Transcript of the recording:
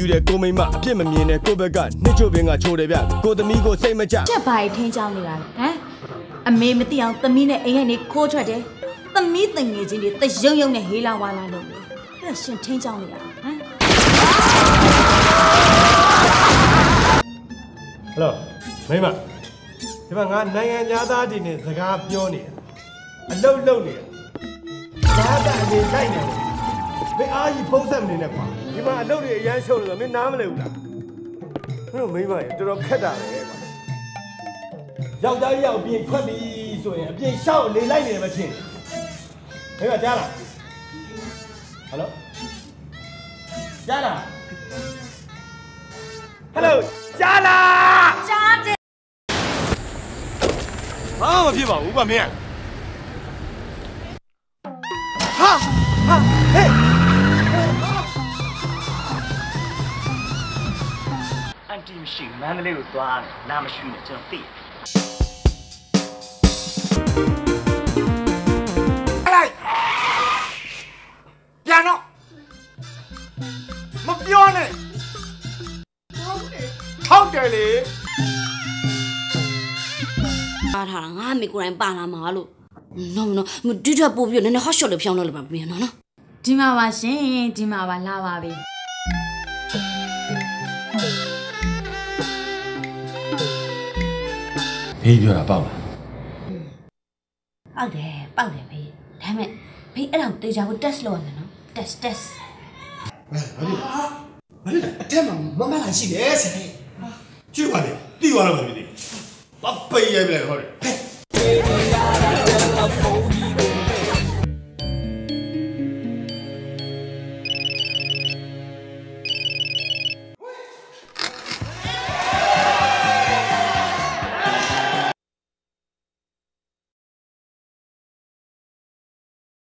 တဲ့ကိုမိမအပြစ်မမြင်တဲ့ကိုဘက်ကနှစ်ချို့ပင်ကချိုးတယ်ဗျကိုသမီးကိုစိတ်မကြချက်ပါထင်းချောင်းနေတာဟမ်အမေမသိအောင်သမီးနဲ့အိမ်ကနေခိုးထွက်တယ်သမီးတငယ်ချင်းတွေတရုံရုံနဲ့ဟေးလာဝါလာလို့အဲ့ရှင်ထင်းချောင်းနေတာဟမ်ဟယ်လိုမိမဒီမှာငါနိုင်ငံသားတွေနဲ့စကားပြောနေတယ်အလုတ်လုံနေတယ်ဘာသာအနေလိုက်နေတယ်မင်းအားကြီးဖုံးဆက်မနေနဲ့ကွာဒီမှာအလုတ်တွေအရန်ရှုံလို့မင်းနားမလဲဘူးလားမင်းတို့မိမရေတော်တော်ခက်တာပဲကွာယောက်ျားကြီးရောက်ပြင်ထွက်ပြီဆိုရင်အပြင်ရှောက်နေလိုက်နေတယ်မချင်းမိမကြားလားဟယ်လိုကြားလားဟယ်လိုကြားလားကြားတယ်ဘာမှမဖြစ်ပါဘူးကွာမင်းဟာဟေးအန်တီမရှိမန္တလေးကိုသွားတယ်နားမရှိနဲ့ကျွန်တော်သိလိုက်ပြန်တော့မပြောနဲ့ထောက်တယ်လေပါထားတာငါမိကိုယ်တိုင်ပါလာမှာလို့နော်ဒီထက်ပို့ပြီးနည်းနည်း hot shot လေးဖြောင်းတော့လို့ပါပြန်နော်ဒီမှာပါရှင်ဒီမှာပါလာပါပြီဖေးပြောတာပေါ့လားပေါက်တယ်ဖေးဒါပေမဲ့ဖေးအဲ့ဒါကိုတေချာကို test လုပ်ရမယ်နော် test ဘာလဲအထက်မှာမလာရှိတယ်ဆရာကြည့်ပါလေတီးသွားတော့မဖြစ်သေးဘာပိတ်ရိုက်ပြလိုက်ဟုတ်တယ်